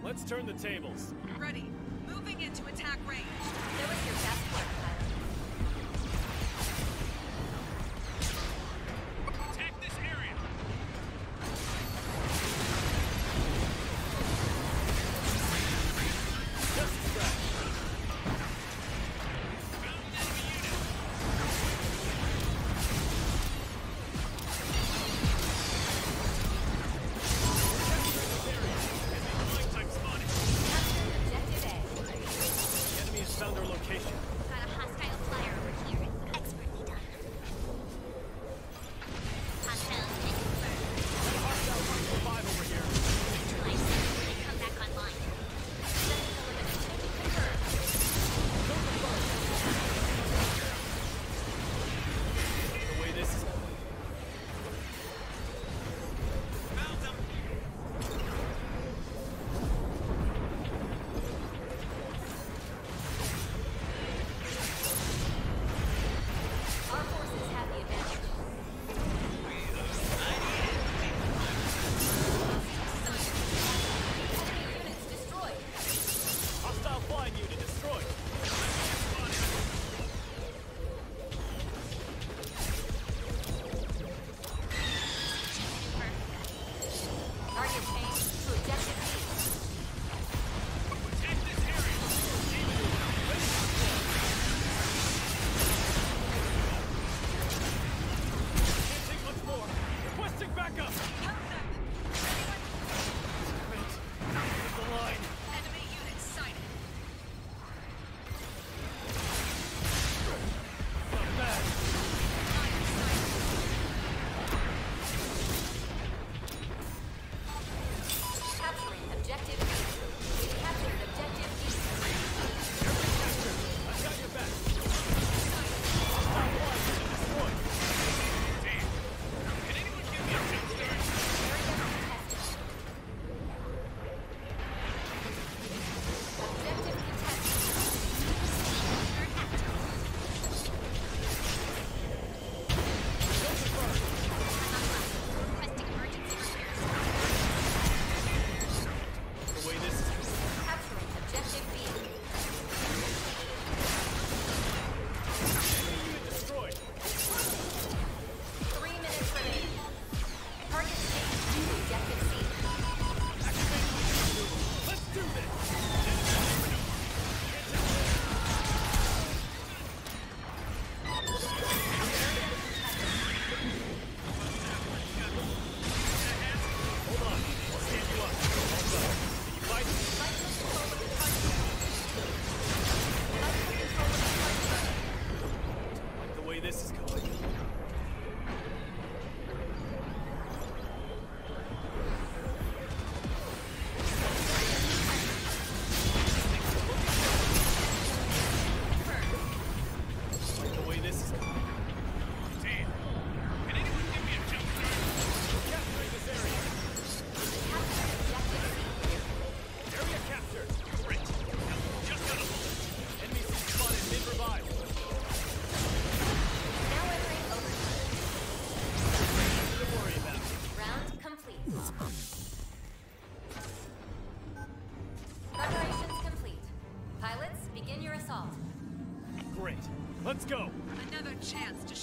Let's turn the tables. Ready. Moving into attack range. That was your best work, pilot. Attack this area! Just a scratch. Found an enemy unit! Flying type spotted! Capture objective A. The enemy has found our location. Got a hostile flyer over here. Expertly done. Hostile tank confirmed. Hostile 145 over here. Neutralize them when they come back online. Second eliminated. Confirmed. The way this is going. Found them! Our forces have the advantage. Enemy units destroyed. Hostile flying unit destroyed. Target changed to objective B. Attack this area! Can't take much more. Requesting backup. Count them. Great. Here's the line. Enemy unit sighted. Not bad. Line sighted. Capturing objective B. We captured objective D. I've got your back. Hostile flying unit destroyed. Damn! Can anyone give me a jump start? Area contested. Objective contested. Requesting emergency repairs. The way this is going. Capturing objective B. Enemy unit destroyed. 3 minutes remaining. Target changed to objective C. Activate my maneuver. Let's do this. Hold on. I'll stand you up. Hold up. Can you fight? Fight for control of the target. Fight for control of the target. Like the way this is going. Like the way this is going. Damn! Can anyone give me a jump start? Capturing this area. Captured objective C. Area captured. Great! Just got a bullet! Enemy seat spotted mid-revive. Now entering overtime. Nothing to worry about. Round complete. Preparations complete. Pilots, begin your assault. Great. Let's go. Another chance to